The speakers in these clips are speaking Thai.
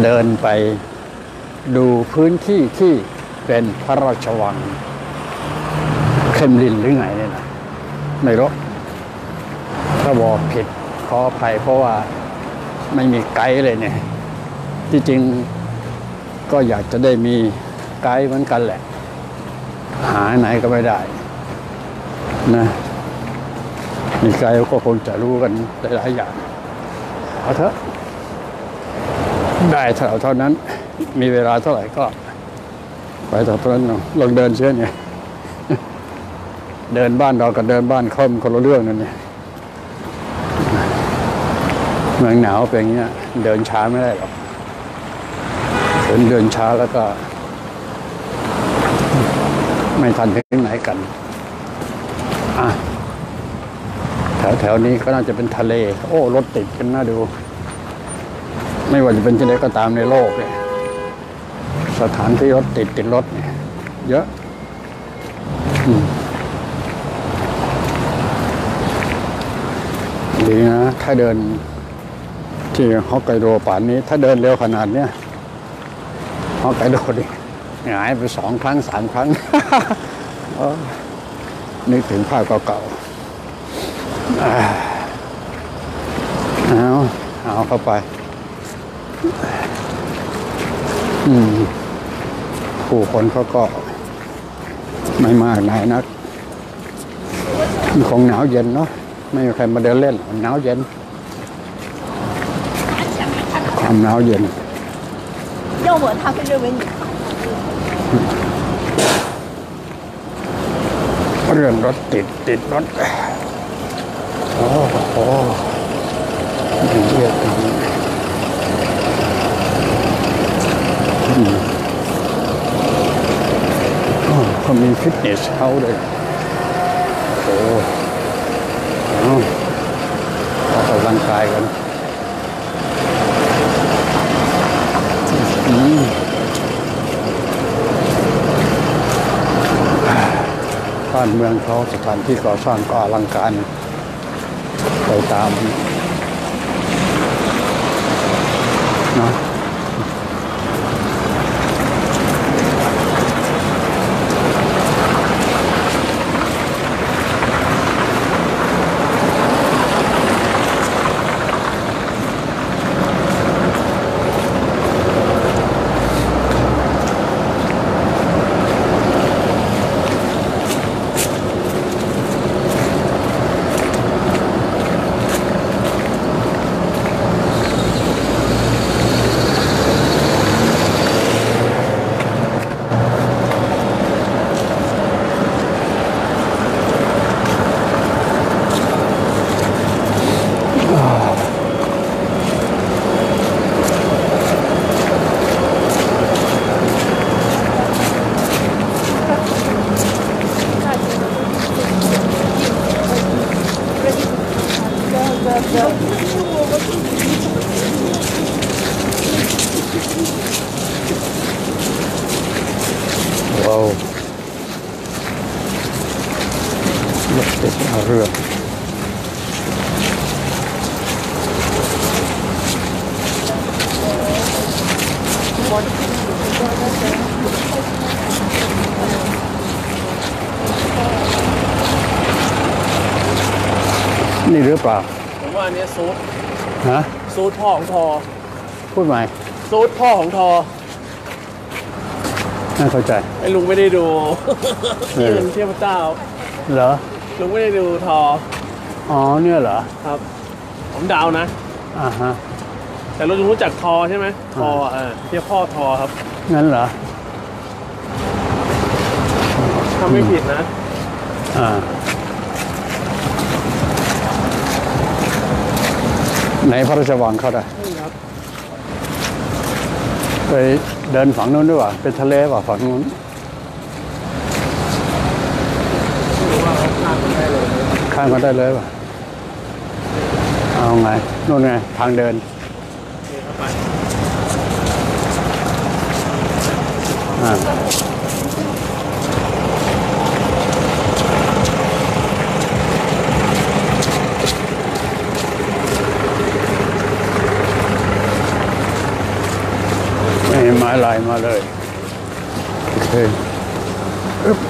เดินไปดูพื้นที่ที่เป็นพระราชวังเครมลินหรือไงเนี่ยนะไม่รู้ถ้าบอกผิดขออภัยเพราะว่าไม่มีไกด์เลยเนี่ยที่จริงก็อยากจะได้มีไกด์เหมือนกันแหละหาไหนก็ไม่ได้นะมีไกด์ก็คงจะรู้กันหลายอย่างเอาเถอะได้เท่านั้นมีเวลาเท่าไหร่ก็ไปเท่านั้นลองเดินเชื่อเนี่ยเดินบ้านเรากับเดินบ้านเขาคนละเรื่องนั่นเนี่ยเมืองหนาวเป็นอย่างเงี้ยเดินช้าไม่ได้หรอกเดินช้าแล้วก็ไม่ทันถึงไหนกันแถวนี้ก็น่าจะเป็นทะเลโอ้รถติดกันน่าดูไม่ว่าจะเป็นที่ไหนก็ตามในโลกเนี่ยสถานที่รถติดรถเนี่ยเยอะดีนะถ้าเดินที่ฮอกไกโดป่านนี้ถ้าเดินเร็วขนาดเนี้ยฮอกไกโดดิหงายไป2 ครั้ง 3 ครั้ง นึกถึงภาพเก่าๆเอาเข้าไปผู้คนเขาก็ไม่มากนายนักคงหนาวเย็นเนาะไม่มีใครมาเดินเล่นหนาวเย็นความหนาวเย็น要我他会认为你เรื่องรถติดรถโอ้โหเยอะจังเขามีฟิตเนสเขาเลยโอ้ออกกำลังกายกันบ้านเมืองเขาสถานที่ก่อสร้างก็อลังการไปตามเนาะว้าวรถติดเรือนี่หรือเปล่าผมว่าอันนี้ซูดซูดพ่อของทอพูดใหม่ซูดพ่อของทอไม่เข้าใจไอ้ลุงไม่ได้ดูที่เป็นเทพเจ้าเหรอลุงไม่ได้ดูทออ๋อเนี่ยเหรอครับผมเดานะฮะแต่เรารู้จักทอใช่ไหมทอเทียบพ่อทอครับงั้นเหรอถ้าไม่ผิดนะไหนพระราชวังเขาได้ไปเดินฝั่งนู้นด้วยว่ะเป็นทะเลว่ะฝั่งนู้นข้ามกันได้เลยว่ะเอาไงนู่นไงทางเดินโอเคอึ๊บ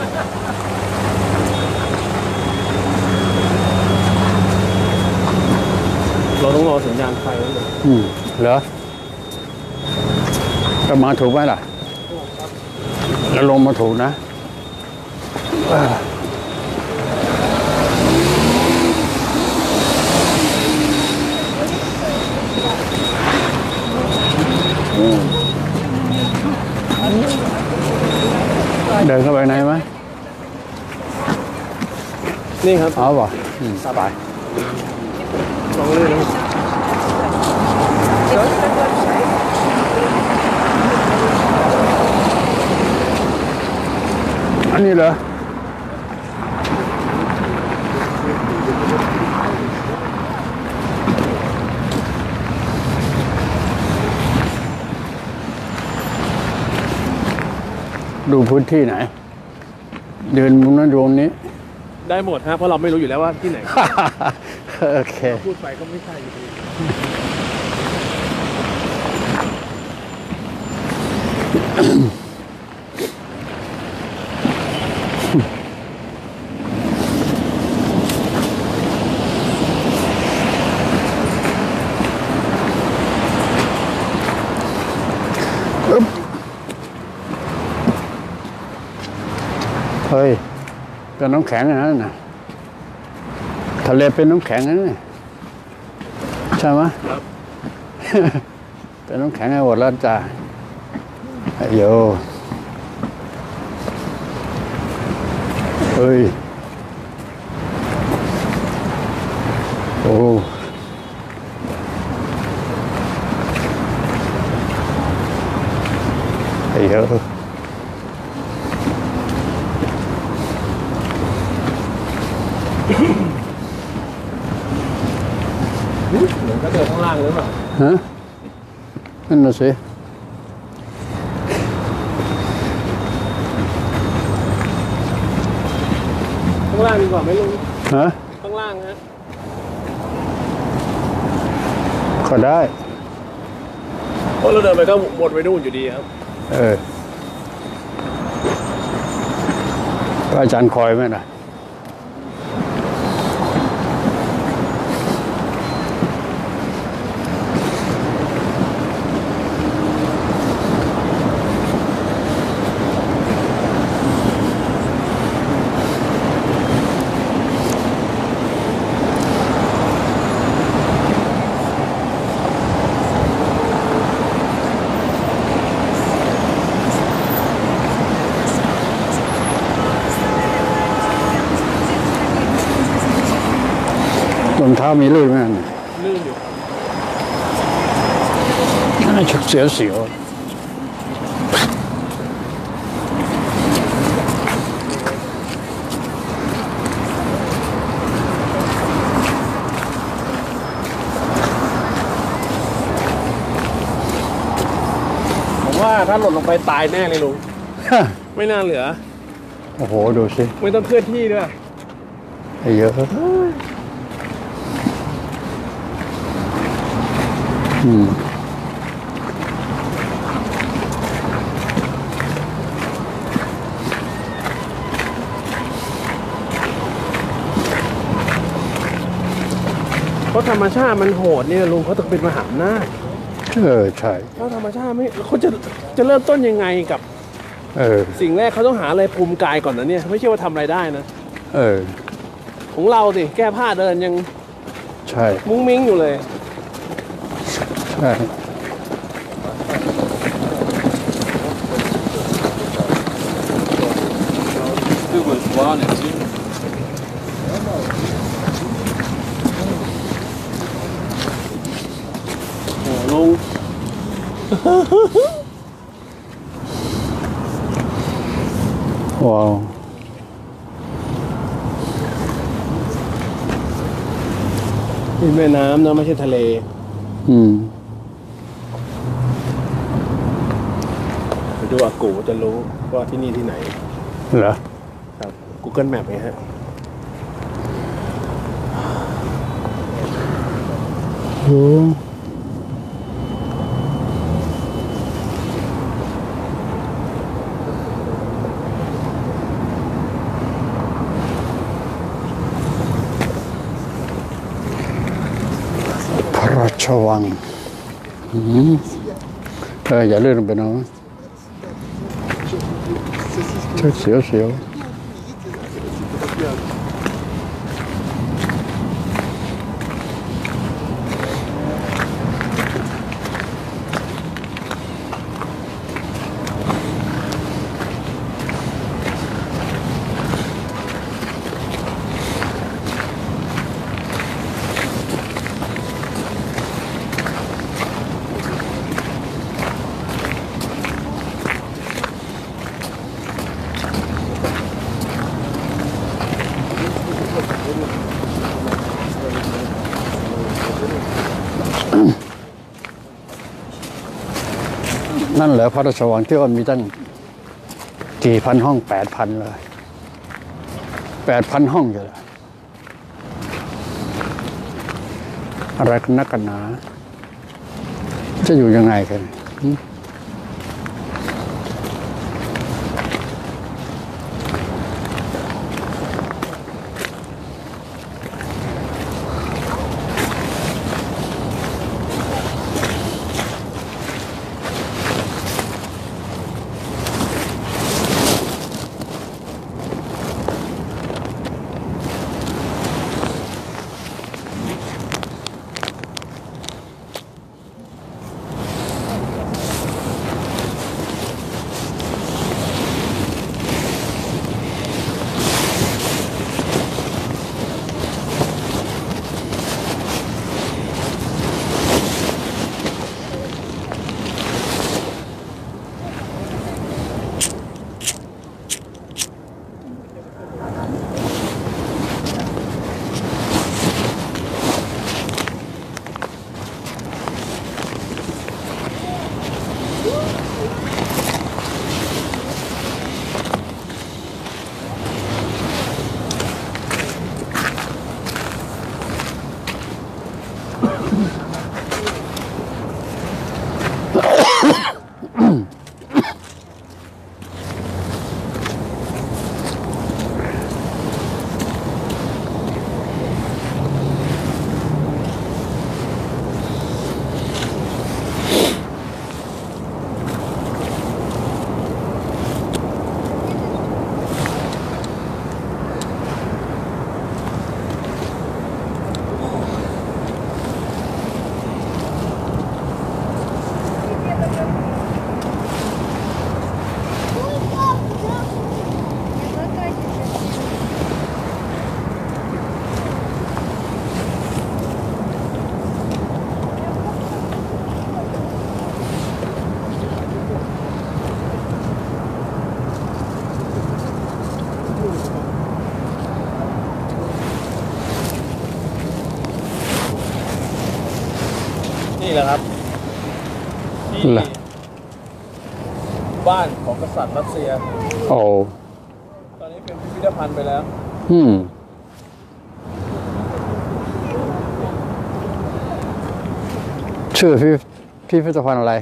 เราต้องรอสัญญาณไฟแล้วเลยเหรอจะมาถูกไหมล่ะ แล้วลงมาถูกนะเดินเข้าไปไหนไหมนี่ครับเอาป่ะสบายลองเลยนะอันนี้เหรอดูพื้นที่ไหน เดินมุมนั้นตรงนี้ได้หมดฮะเพราะเราไม่รู้อยู่แล้วว่าที่ไหนโอเคพูดไปก็ไม่ใช่อยู่ดีเฮ้ยเป็นน้ำแข็งอย่างนั้นนะทะเลเป็นน้ำแข็งอย่างนั้นนะใช่ไหมครับเป็นน้ำแข็งให้หมดแล้วจ้าไอ้โยเฮ้ยโอ้ไอ้โยเหมือนก็เดินข้างล่างหรือเปล่าฮะนั่นน่ะสิข้างล่างดีกว่าไหมลุงฮะข้างล่างฮะก็ได้เพราะเราเดินไปก็วนไปนู่นอยู่ดีครับอาจารย์คอยไหมนะรองเท้ามีลื่นไหมนั่นลื่นอยู่ครับน่าชักเสียวเสียวผมว่าถ้าหล่นลงไปตายแน่เลยลุง ไม่น่าเหลือโอ้โห ดูสิไม่ต้องเคลื่อนที่ด้วยไอ้เยอะเพราะธรรมชาติมันโหดเนี่ยลุงเขาต้องเป็นมหาอำนาจใช่เพราะธรรมชาติไม่เขาจะเริ่มต้นยังไงกับ สิ่งแรกเขาต้องหาอะไรภูมิกายก่อนนะเนี่ยไม่ใช่ว่าทำอะไรได้นะ ของเราสิแก้ผ้าเดินยังใช่มุ้งมิ้งอยู่เลยใช่โอ้ลุงว้าวนี่แม่น้ำนะไม่ใช่ทะเลไปดูอากูจะรู้ว่าที่นี่ที่ไหนเหรอครับ Google Map ไงฮะโอ้ราชวังอย่าเลื่อนลงไปนะเสียวนั่นเหรอพระราชวังที่ว่ามีตั้งกี่พันห้อง8,000เลย8,000ห้องอยู่เลยอะไรกันนักกันหนาจะอยู่ยังไงกันนี่แหละครับที่บ้านของกษัตริย์รัสเซียโอ้ตอนนี้เป็นพิพิธภัณฑ์ไปแล้วชื่อพิพิธภัณฑ์อะไร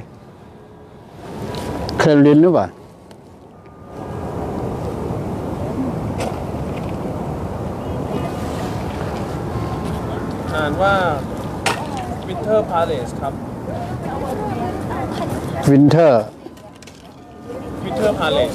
เครมลินหรือเปล่าอ่านว่าวินเทอร์พาเลสครับวินเทอร์พาเลส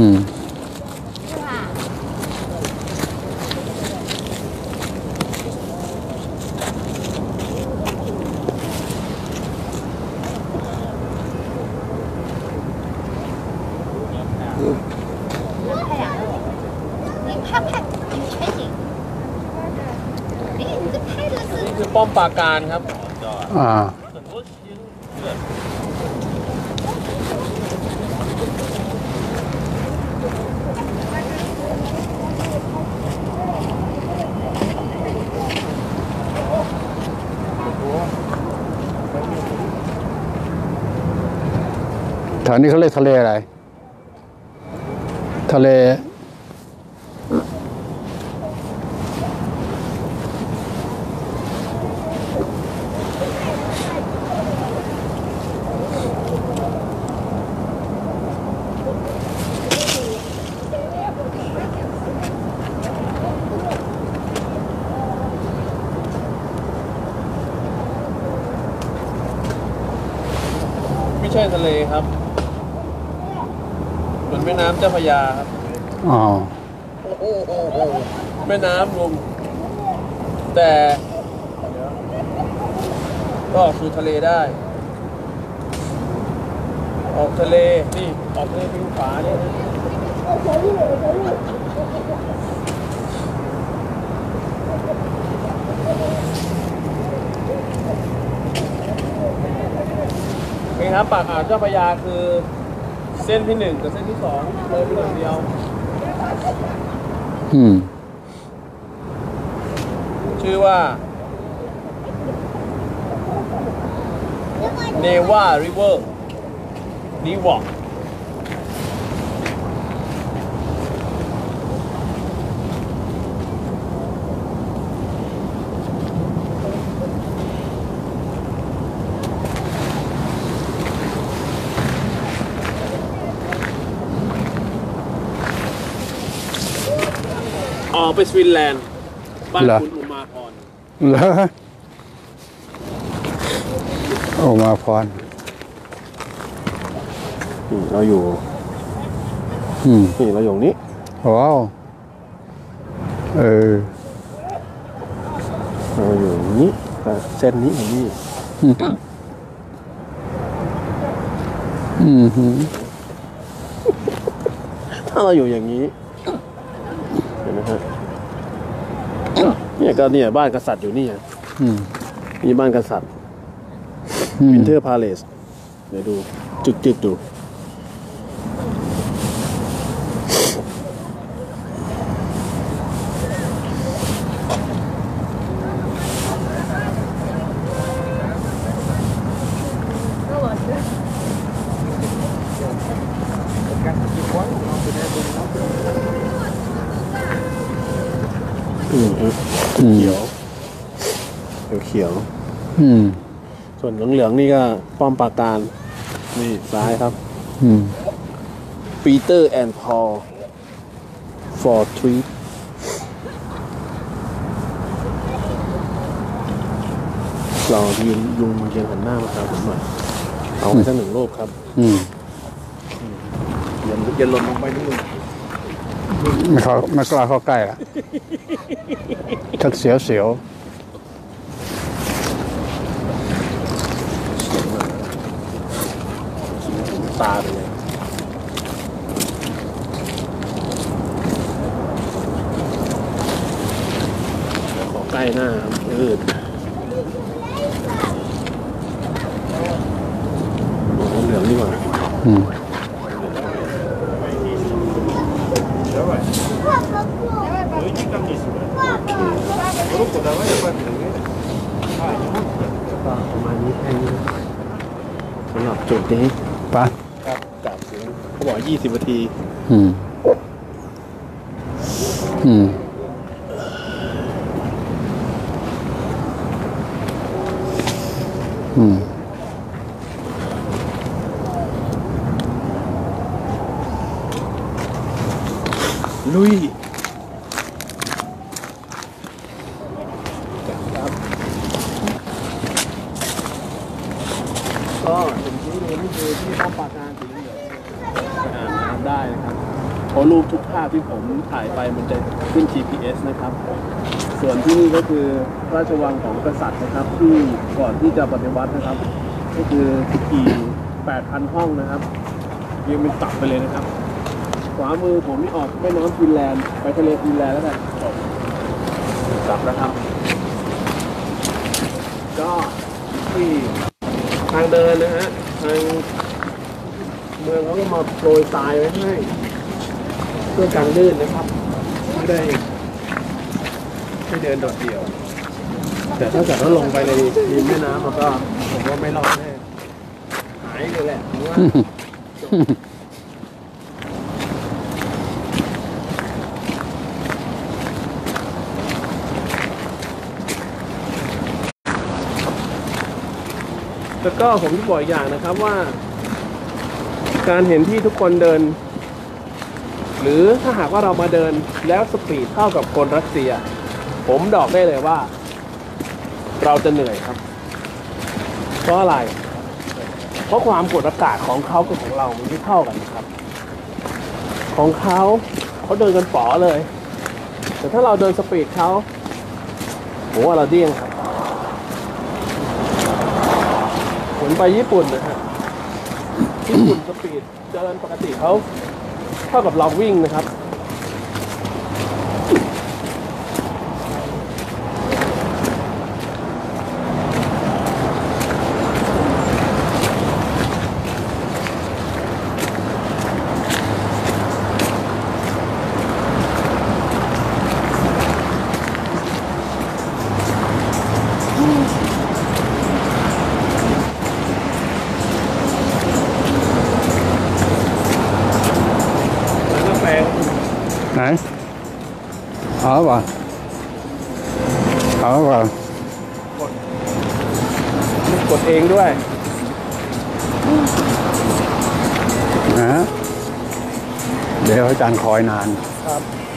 นี่คือป้อมปราการครับแถวนี้เขาเรียกทะเลอะไรทะเลใช่ทะเลครับเหมือนแม่น้ำเจ้าพระยาครับอ๋อแม่น้ำลุงแต่ก็คือทะเลได้ ออกทะเลนี่ออกทะเลทางขวาเนี่ยนี่ครับปากอ่าวเจ้าพระยาคือเส้นที่ 1กับเส้นที่ 2เลยไปหน่อยเดียวชื่อว่า Neva River นิวอร์กออกไปสวินแลนด์บ้านคุณอุมาพรเหรออุมาพรเราอยู่นี่เราอยู่นี้ว้าวเราอยู่นี้เส้นนี้อย่างนี้ถ้าเราอยู่อย่างนี้เห็นไหมฮะเนี่ยก็เนี่ยบ้านกษัตริย์อยู่นี่มีบ้านกษัตริย์วินเทอร์พาเลสเดี๋ยวดูจุดดูเขียวส่วนเหลืองๆนี่ก็ป้อมปราการนี่ซ้ายครับปีเตอร์แอนด์พอลฟอร์ทรีเรายืนหันหน้ามาครับผมหน่อยเอาไปสัก1 รูปครับอย่าหล่นลงไปนิดนึงไม่กล้าเข้าใกล้ละชักเสียวตาไปเลยขอใกล้หน้าอืดเหลืองดีกว่าประมาณนี้แค่นี้สำหรับจุดนี้ปะครับจากเสียงเขาบอก20 นาทีลุยก็ถึงที่นี่คือที่ป้อมปราการสีเหลืองไปอ่านน้ำได้นะครับเพราะรูปทุกภาพที่ผมถ่ายไปมันจะขึ้น GPS นะครับส่วนที่นี่ก็คือราชวังของกษัตริย์นะครับที่ก่อนที่จะปฏิวัตินะครับก็คือกี่ 8,000 ห้องนะครับยังเป็นตับไปเลยนะครับขวามือผมนี่ออกแม่น้ำฟินแลนด์ไปทะเลฟินแลนด์แล้วกันกลับแล้วครับก็ที่ทางเดินนะฮะทางเมืองเขาก็มาโปรยทรายไว้ให้เพื่อการลื่นนะครับไม่ได้เดินโดดเดี่ยวแต่ถ้าเกิดว่าลงไปในริมแม่น้ำมันก็ผมว่าไม่รอดแน่หายเลยแหละเพราะว่าแล้วก็ผมจะบอกอีกอย่างนะครับว่าการเห็นที่ทุกคนเดินหรือถ้าหากว่าเรามาเดินแล้วสปีดเท่ากับคนรัสเซียผมบอกได้เลยว่าเราจะเหนื่อยครับเพราะอะไรเพราะความกดอากาศของเขากับของเรามันไม่เท่ากันนะครับ ของเขาเดินกันป๋อเลย แต่ถ้าเราเดินสปีดเขาผมว่าเราเดี้ยงครับเหมือนไปญี่ปุ่นนะฮะญี่ปุ่นสปีดเดินปกติเขาเท่ากับเราวิ่งนะครับแล้วก็แปลงไหนเอาป่ะเอาป่ะกดเองด้วยนะเดี๋ยวอาจารย์คอยนานครับ